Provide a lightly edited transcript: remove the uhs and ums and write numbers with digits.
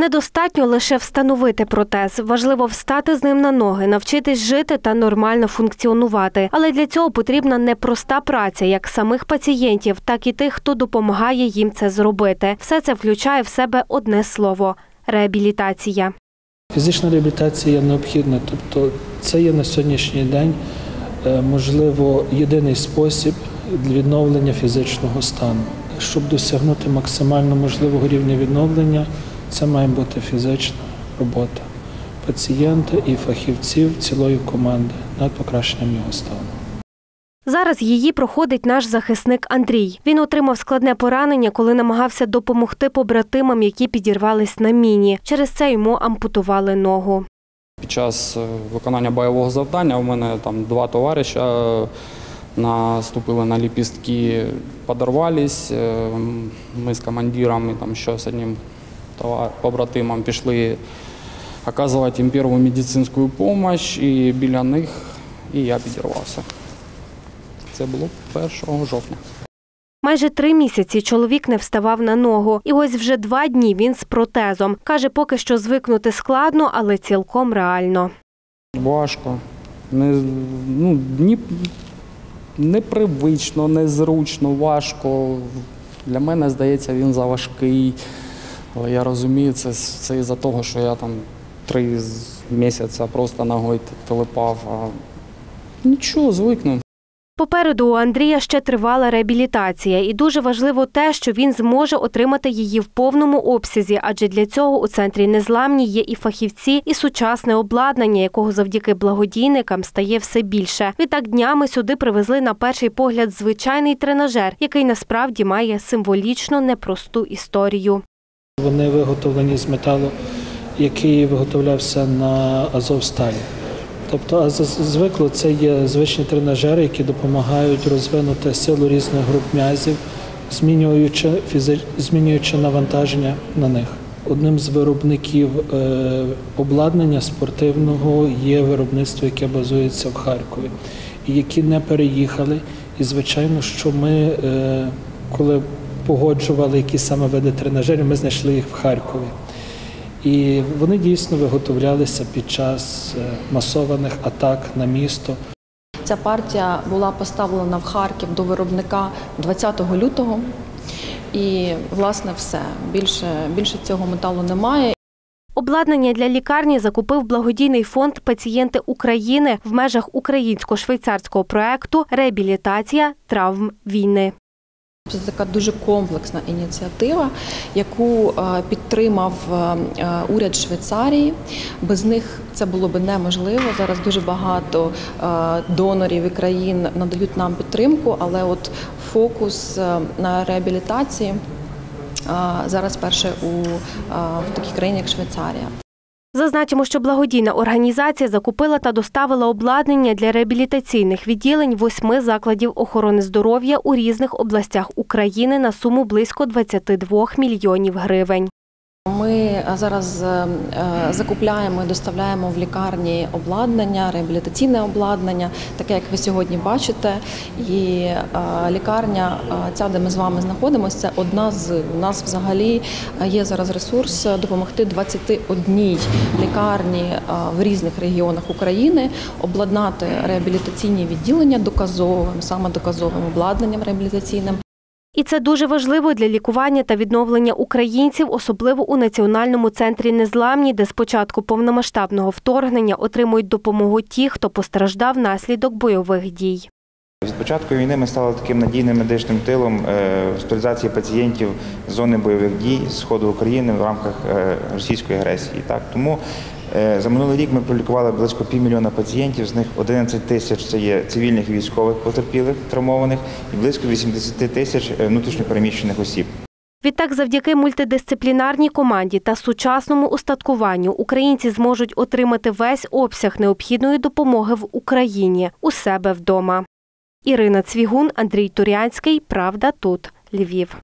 Недостатньо лише встановити протез. Важливо встати з ним на ноги, навчитись жити та нормально функціонувати. Але для цього потрібна непроста праця як самих пацієнтів, так і тих, хто допомагає їм це зробити. Все це включає в себе одне слово – реабілітація. Фізична реабілітація необхідна, тобто це є на сьогоднішній день, можливо, єдиний спосіб для відновлення фізичного стану. Щоб досягнути максимально можливого рівня відновлення, це має бути фізична робота пацієнта і фахівців цілої команди над покращенням його стану. Зараз її проходить наш захисник Андрій. Він отримав складне поранення, коли намагався допомогти побратимам, які підірвались на міні. Через це йому ампутували ногу. Під час виконання бойового завдання у мене там 2 товариша наступили на ліпістки, подорвались. Ми з командиром і там ще з одним побратимом пішли оказувати їм першу медичну допомогу, і біля них я підірвався. Це було 1 жовтня. Майже 3 місяці чоловік не вставав на ногу. І ось вже 2 дні він з протезом. Каже, поки що звикнути складно, але цілком реально. Важко. Непривично, незручно, важко. Для мене, здається, він заважкий. Але я розумію, це із-за того, що я там 3 місяці просто ногою телепав. Нічого, звикну. Попереду у Андрія ще тривала реабілітація. І дуже важливо те, що він зможе отримати її в повному обсязі, адже для цього у центрі «Незламні» є і фахівці, і сучасне обладнання, якого завдяки благодійникам стає все більше. Відтак днями сюди привезли на перший погляд звичайний тренажер, який насправді має символічно непросту історію. Вони виготовлені з металу, який виготовлявся на Азовсталі. Тобто звикло це є звичні тренажери, які допомагають розвинути силу різних груп м'язів, змінюючи навантаження на них. Одним з виробників обладнання спортивного є виробництво, яке базується в Харкові, і які не переїхали. І, звичайно, що ми, коли погоджували які саме види тренажерів, ми знайшли їх в Харкові. І вони дійсно виготовлялися під час масованих атак на місто. Ця партія була поставлена в Харків до виробника 20 лютого. І, власне, все. Більше цього металу немає. Обладнання для лікарні закупив благодійний фонд «Пацієнти України» в межах українсько-швейцарського проєкту «Реабілітація травм війни». Це така дуже комплексна ініціатива, яку підтримав уряд Швейцарії. Без них це було б неможливо. Зараз дуже багато донорів і країн надають нам підтримку, але от фокус на реабілітації зараз перше в такій країні, як Швейцарія. Зазначимо, що благодійна організація закупила та доставила обладнання для реабілітаційних відділень 8 закладів охорони здоров'я у різних областях України на суму близько 22 мільйонів гривень. Ми зараз закупляємо і доставляємо в лікарні обладнання, реабілітаційне обладнання, таке, як ви сьогодні бачите. І лікарня, ця, де ми з вами знаходимося, це одна з. У нас взагалі є зараз ресурс допомогти 21 лікарні в різних регіонах України, обладнати реабілітаційні відділення саме доказовим обладнанням реабілітаційним. І це дуже важливо для лікування та відновлення українців, особливо у Національному центрі «Незламні», де з початку повномасштабного вторгнення отримують допомогу ті, хто постраждав внаслідок бойових дій. З початку війни ми стали таким надійним медичним тилом госпіталізації пацієнтів з зони бойових дій з сходу України в рамках російської агресії. Тому за минулий рік ми пролікували близько 500 000 пацієнтів, з них 11 тисяч – це є цивільних військових потерпілих, травмованих, і близько 80 тисяч внутрішньо переміщених осіб. Відтак, завдяки мультидисциплінарній команді та сучасному устаткуванню українці зможуть отримати весь обсяг необхідної допомоги в Україні у себе вдома. Ірина Цвігун, Андрій Турянський. Правда тут. Львів.